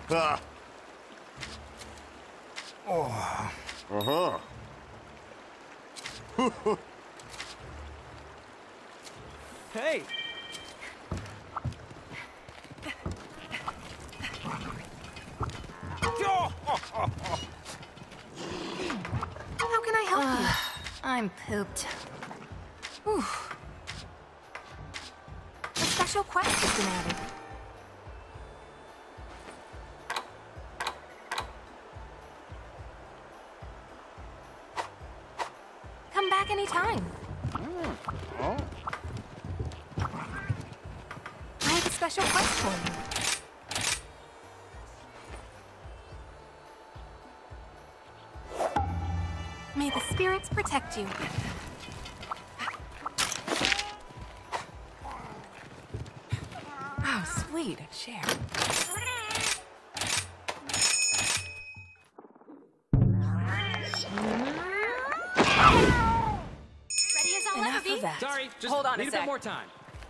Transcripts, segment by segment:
Ah. Oh. Uh-huh. Hey! How can I help you? I'm pooped. Whew. A special quest has been added. Come back anytime. Oh. I have a special quest for you. May the spirits protect you. Oh, sweet, a chair. Ready as I'll ever be. Sorry, just hold on need a a sec. bit more time.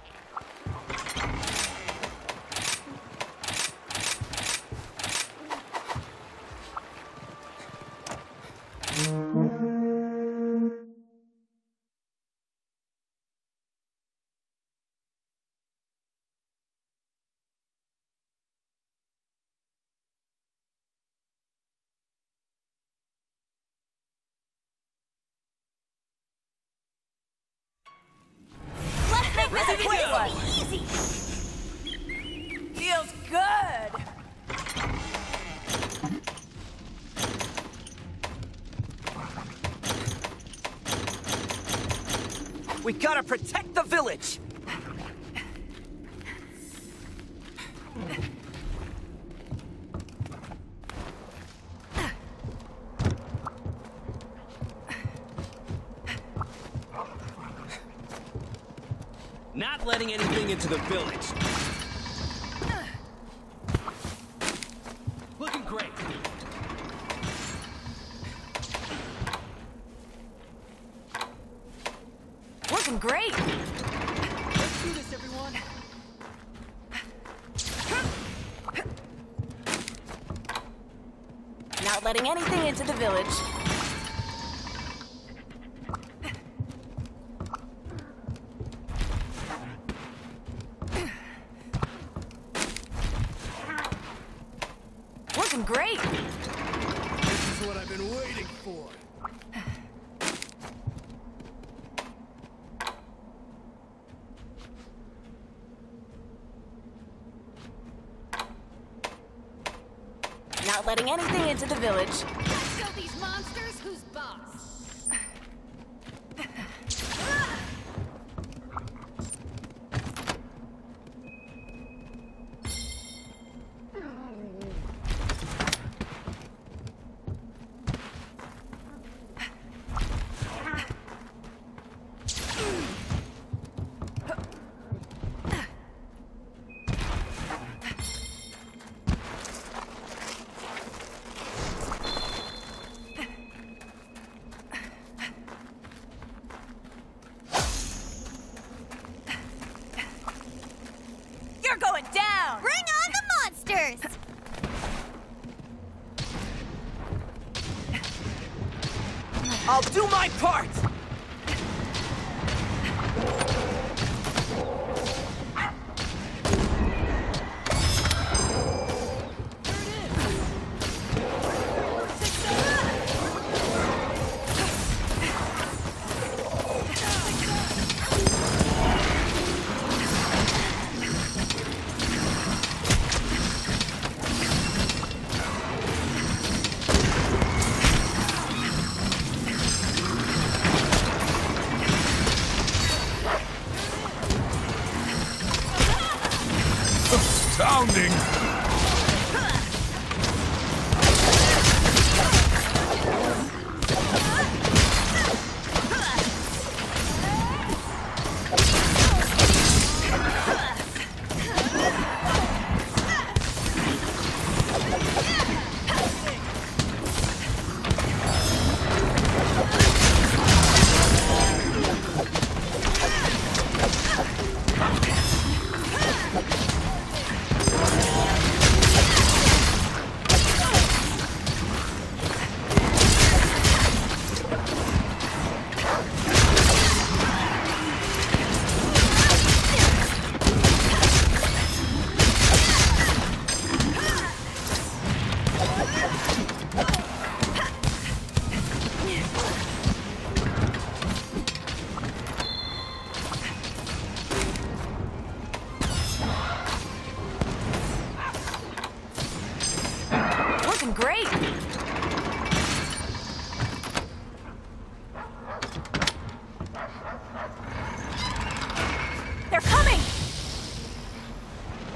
Let's make this a quick go. one. Easy. Feels good. We gotta protect the village! Not letting anything into the village. Looking great. Working great. Let's do this, everyone. Not letting anything into the village. Working great. This is what I've been waiting for. Not letting anything into the village. Let's show these monsters who's boss. You're going down. Bring on the monsters! I'll do my part! Astounding!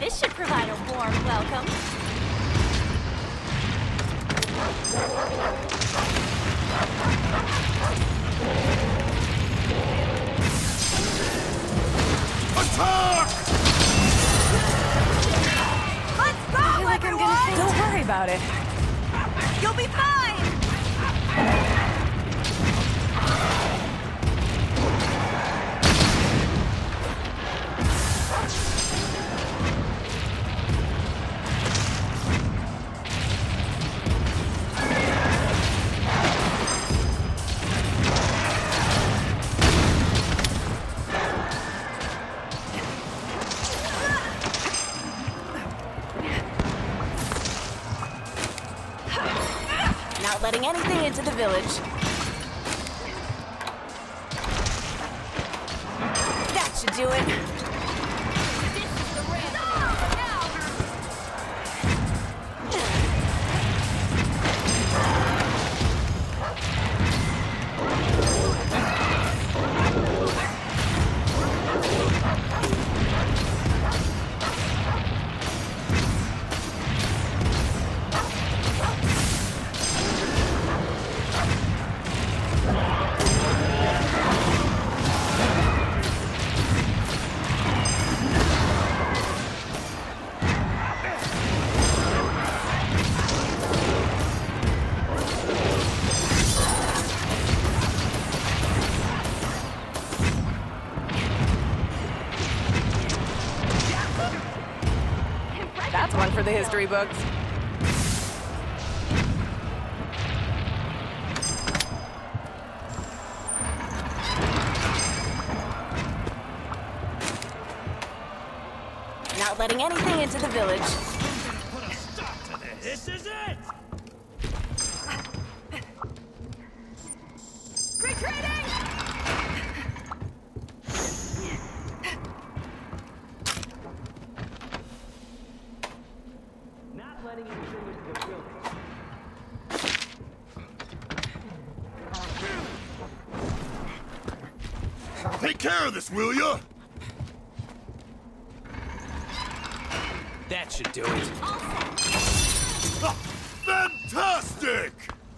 This should provide a warm welcome. Attack! Let's go, everyone! Don't worry about it. You'll be fine! Not letting anything into the village. That should do it. That's one for the history books. Not letting anything into the village. Put a stop to this. This is it! Retreating! Not letting anything into the village. Take care of this, will ya? That should do it. Ah, fantastic!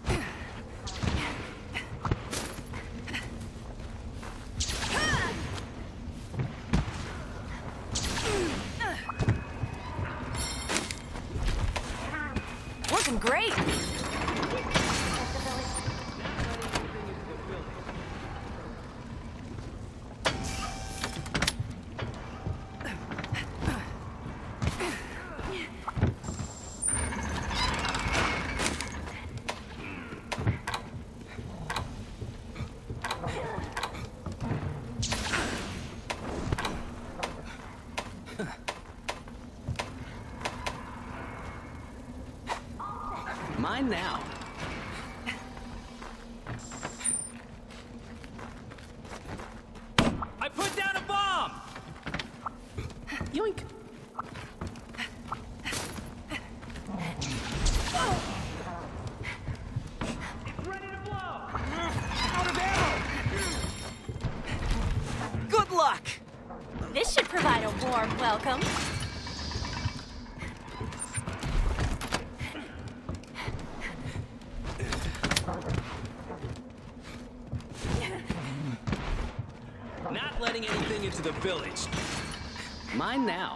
Working great! Mine now. I put down a bomb! Yoink. It's ready to blow! Out of ammo! Good luck! This should provide a warm welcome. Not letting anything into the village. Mine now.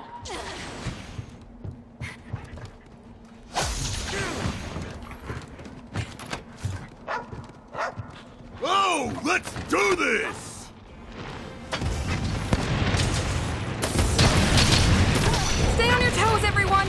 Oh, let's do this! Stay on your toes, everyone!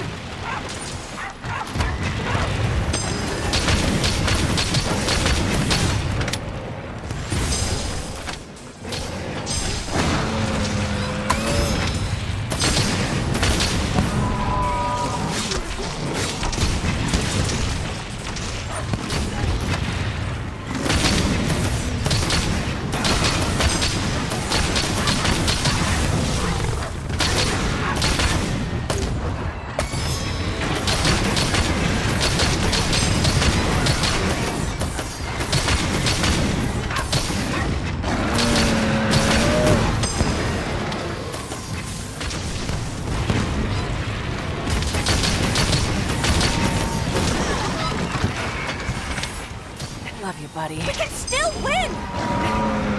buddy. We can still win!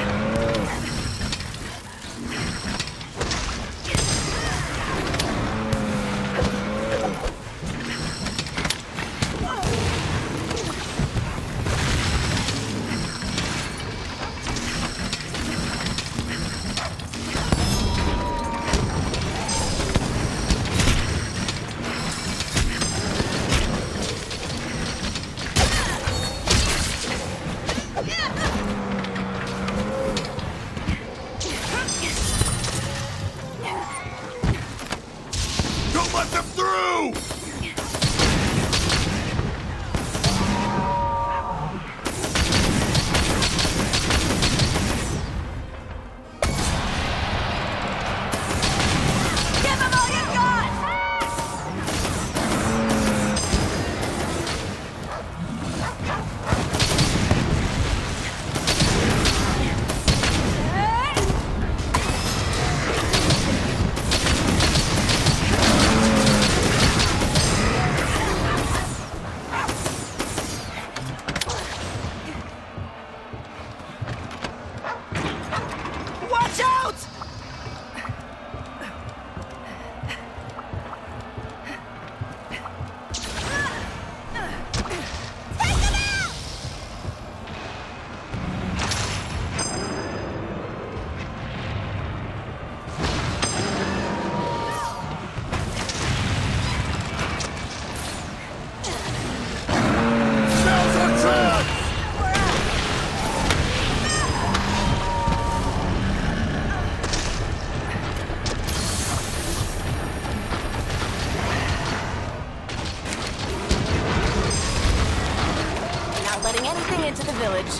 Don't let them through! Give them all you got! Watch out! Now's our chance! Not letting anything into the village.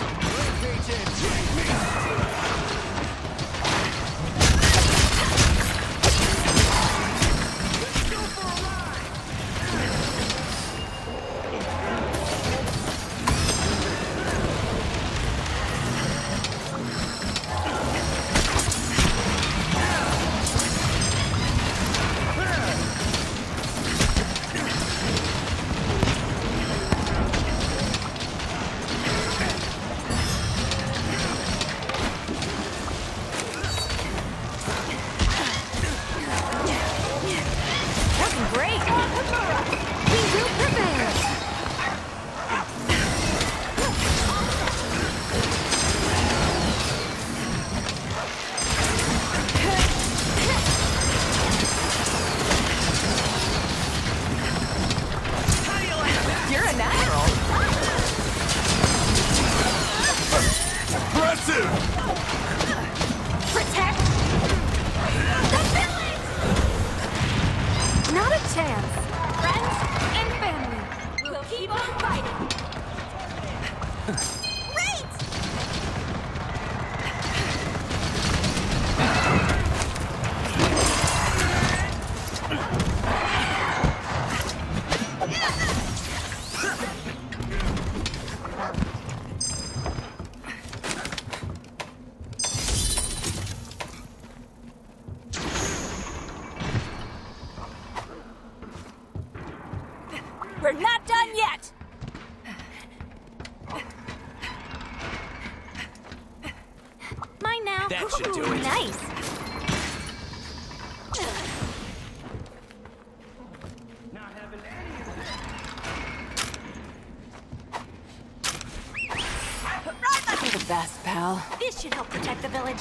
Working great. We will prevail. You're a natural. Impressive! Protect the village! Not a chance. Friends and family. We'll keep on fighting! Great! We're not done yet. Mine now. That should do it. Nice. You're the best, pal. This should help protect the village.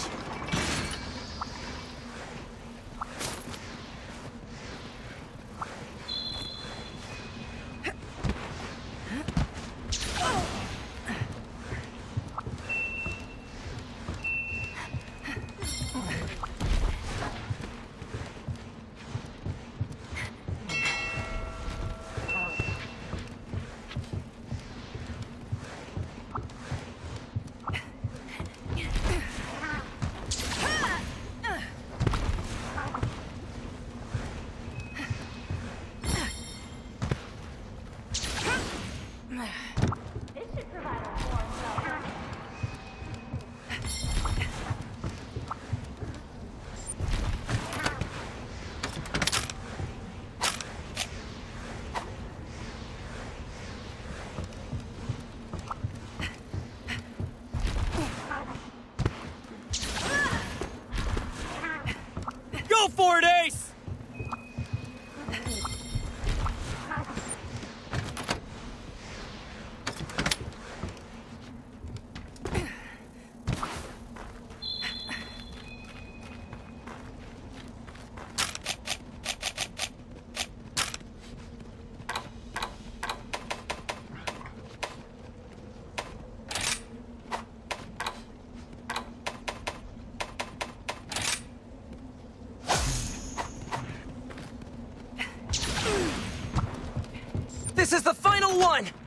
Go for it, Ace! This is the final one!